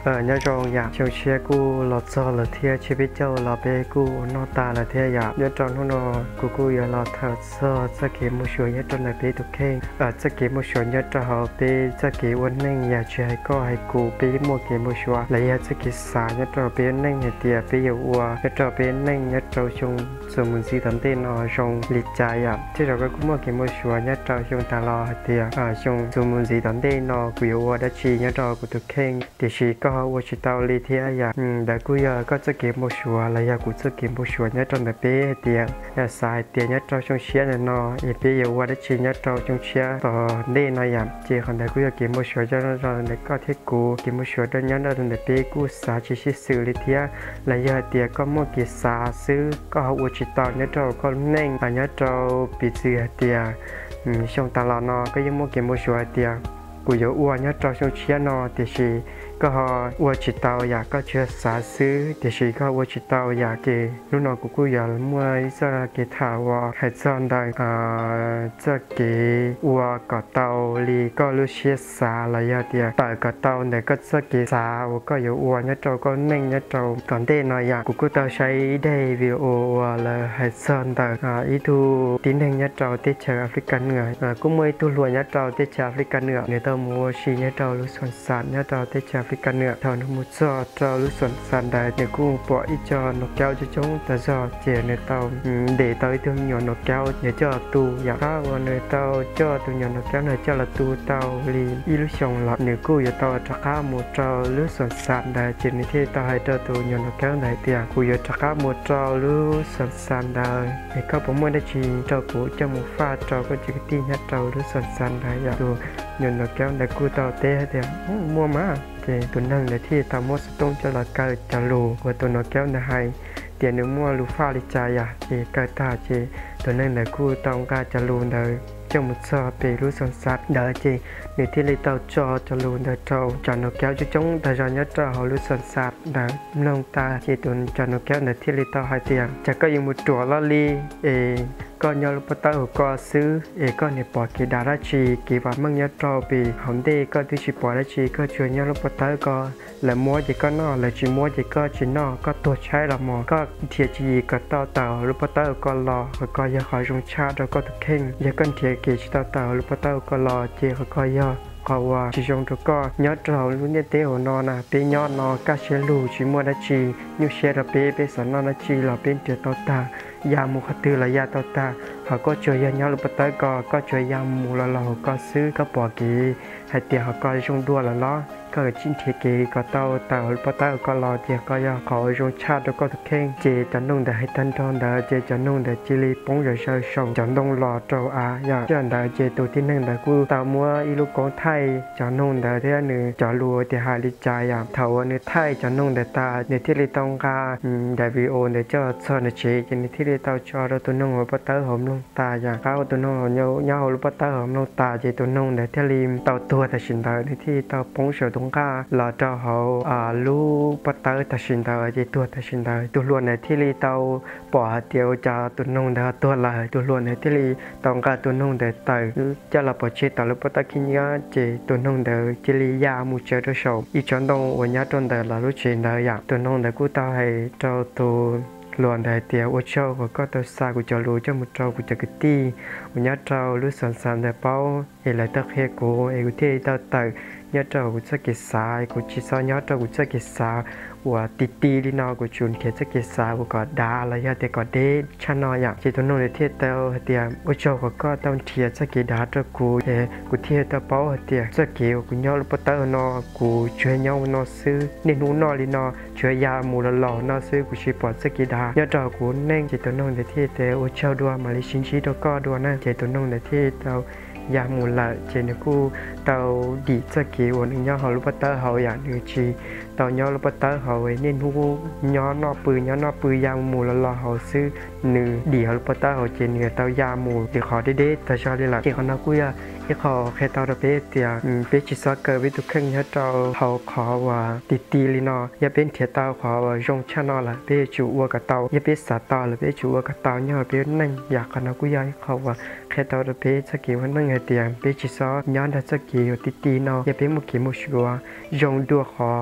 nhớ rồi dạ chiều chia cu lọt giò là thia chia biết châu là bé cu nó ta là thia dạ nhớ trong nó cu giờ là thật sơ sẽ kể một số nhớ trong là bé tụ khen sẽ kể một số nhớ trong họ bé sẽ kể quân ninh dạ chia có hay cu bé một kể một số là dạ sẽ kể xả nhớ trong bé ninh thì tiệt bé yêu nhớ trong bé ninh nhớ trong chung số mình gì tận tên nó trong lịch trái dạ chứ rồi cũng một kể một số nhớ trong chung ta lo tiệt chung số mình gì tận tên nó yêu đã chi nhớ trong của tụ khen thì chỉ cóว่าชิตาลีที่อยากแต่กูอยากก็จะเก็บโมชัวอะไรอยากกูจะเก็บโมชัวเนี่ยตอนแบบเป๊ะเตียงสายเตียงเนี่ยเราชงเชียเนี่ยเนาะอีเป๊ะอยู่ว่าได้ชีเนี่ยเราชงเชียต่อเล่นอะไรอย่างเจ้าคนแต่กูอยากเก็บโมชัวจะเราในก็ที่กูเก็บโมชัวตอนนี้เราในเป๊ะกูสาชิชิสื่อลิเทียอะไรอยากเตียก็โมกิสาซื้อก็เอาว่าชิตาเนี่ยเราก็เน่งอันนี้เราปิดเสือเตียชงตลอดเนาะก็ยังโมเก็บโมชัวเตียกูอยากอ้วนเนี่ยเราชงเชียเนาะแต่ชีก็ว่าจิตเตาอยากก็เชื่อสาซื้อแต่ชีก็ว่าจิตเตาอยากเกรู้นอกูอยากเมื่อจะเกถาว่าให้จอนได้จะเกว่าก็เตาลีก็รู้เชื่อสาอะไรอย่างเดียวแต่ก็เตาเนี่ยก็จะเกสาว่าก็อยู่อ้วนเนี่ยเราก็เน่งเนี่ยเราตอนเต้นหน่อยอยากกูเตาใช้ได้วิโอว่าเลยให้จอนได้อีทูตีเน่งเนี่ยเราที่เชื่อแอฟริกันเหนือกูไม่ตัวรวยเนี่ยเราที่เชื่อแอฟริกันเหนือเนี่ยตัวมัวชีเนี่ยเรารู้ส่วนสารเนี่ยเราที่เชื่อกันnữa thầu nó một giờ trâu lúc xuân sàn đài để cô bỏ ít cho nó kéo cho chúng ta giờ chỉ nơi tàu để tới thương nhỏ nó kéo để cho tu giả ra và nơi tàu cho tu nhỏ nó kéo nơi cho là tu tàu li illusion là nếu cô giờ tàu chắc cá một trâu lúc xuân sàn đài chỉ nên thế tàu hay cho tu nhỏ nó kéo này tiền cô giờ chắc cá một trâu lúc xuân sàn đài để có bốn mươi đã chỉ trâu cũ cho một pha trâu có chỉ cái tin nhất trâu lúc xuân sàn đài giả tu nhỏ nó kéo để cô tàu té thì mua máตัวนั่งในที่ทำมอสต้องจะละกาจะลูว่าตัวนกแก้วในไฮเตียนมัวลูฟ้าลิจายะเจกาตาเจตัวนั่งในคู่ต้องกาจะลูเดอเจ้ามุดซอเปรู้สันสัตเดอเจในที่เลยเต่าจอจะลูเดอเจ้าจอนกแก้วจะจงแต่จอนยัดเจ้าเขารู้สันสัตเดอลงตาเจตุนจอนกแก้วในที่เลยเต่าไฮเตียงจะก็ยังมุดตัวลอลีก็ยอลูปตาก็ซื้อก็ในปอดกีดาราชีกีว่ามั่งยัดเราปีของเด็กก็ที่ชิปอราชีก็ช่วยยอลูปตาก็และมัวจีก็นอและจีมัวจีก็จีนอก็ตัวใช้ละมอก็เทียจีก็เต่าลูปตาก็รอก็ยาขอจงชาติแล้วก็ตุเข่งยากันเทียกีเต่าลูปตาก็รอเจก็ยอเขาว่าชิจงตัวก็ยอดเราลุ้นเตหัวนอนะเป็นยอดนอก็เชลูชิมัวดาชียูเชระเปเป็นสันนอนาชีเราเป็นเตียต่อตายามุขตือละยาต่อตาเขาก็ช่วยยาญาลูปตาก็ช่วยยามูละเราก็ซื้อก็ปอกีให้เตียเขาก็จงดัวละล้อก็จิ้นเทียกีก็เต่าลูปตาก็รอเตียก็ยาเขาจงชาติแล้วก็ตุเข่งเจจะนุ่งแต่ให้ตันทอนเดอเจจะนุ่งแต่จิลีปงจะเชยชงจะนุ่งรอเจ้าอาอยากจะเดอเจตัวที่หนึ่งแต่กูเต่ามัวอีลูกของไทยจะนุ่งแต่เท่านึงจะรัวเตียหาลิจายามเท่าในไทยจะนุ่งแต่ตาในที่ลิตองกาได้วิโอในเจ้าเซอร์นเชจในที่ลิตาจอตัวนุ่งลูปตาหอมลงตาอย่างเขาตัวนุ่งเงาลูปตาหอมลงตาเจตัวนุ่งแต่ที่ริมเต่าตัวแต่ชินเตอในที่เต่าปงเสือตรงกาเราเจ้าเขาลูปตาแต่ชินเตอเจตัวแต่ชินเตอตัวล้วนในที่ลิเต่าปอเดียวจะตัวนุ่งแต่ตัวลายตัวล้วนในที่ลิตองกาตัวนุ่งแต่เต่าจะเราปอเชตลูปตากินยาเจตัวนุ่งแต่จิลิยามูเจอร์โชอีจันตงวันยาจนแต่เรารู้เชนแต่อยากตัวนุ่งแต่กูเต่าให้เจ้าตัวล้วนได้เตียวว่าเจ้าก็ตัวสากูจะรู้เจ้ามุดเจ้ากูจะกตีวันนี้เจ้ารู้สันแต่เป้าอะไรตะเคียกูกูเที่ยวเต่าnhớ trâu của chắc cái sai của chỉ sao nhớ trâu của chắc cái sai của tì đi nào của chuồn kia chắc cái sai của có đá là giờ thì có đế chăn nóiอย่างchỉ tôi nói để thiết tao thì ở châu có tao thiệt chắc cái đá cho của thiệt tao bảo thì chắc cái của nhau lúc tao nó của chơi nhau nó xứ nên nó nói đi nó chơi ya mù lò nó xứ của chỉ bỏ chắc cái đá nhớ trâu của nên chỉ tôi nói để thiết tao ở châu đua mà lấy xin chỉ đâu có đua nè chỉ tôi nói để thiết taoยามูลเจนกูเตาดีจะเกี่ยวนึงย่อเขาลูกเตอเขาอย่างนึงชีเตาย่อลูกเตอเขาไว้เนี่ยนูย่อนอปืนยามูลละเขาซื้อหนึ่งดีเขาลูกเตอเขาเจนเนี่ยเตายามูเดี๋ยวขอได้แต่ชอบได้ละเกี่ยวกับนักกุยที่ขอแค่เตาเป๊ะเตียเป็นจิตสเกิดวิตุเครื่องเนี่ยเตาเขาขอว่าตีลีนออย่าเป็นเถียเตาขอว่าจงชนะละเป็นจูวัวกับเตาอย่าเป็นสัตว์เตาหรือเป็นจูวัวกับเตาเนี่ยเป็นนั่งอยากกับนักกุยเขาว่าแค่เตาเป๊ะจะเกี่ยวนั่งไงเตียเป็นจิตสย้อนได้จะเกี่ยวตีนออย่าเป็นมุกิมุชัวยงดัวขอวันนี้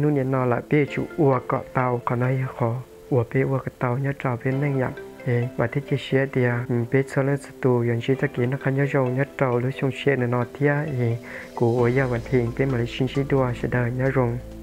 นู่นเนี่ยนอละเป้จูอัวเกาะเตาก่อนให้ขออัวเป้อัวเกาะเตาเนี่ยจ่อเป็นนั่งอย่างvà thế chỉ xe thì biết số lượng tù hiện chỉ tất cả nó khăn nhớ rồng nhất trâu lúc trong xe nó nọ thia của ở gia vận thiện bên mà lấy xin sĩ đua sẽ đời nhớ rồng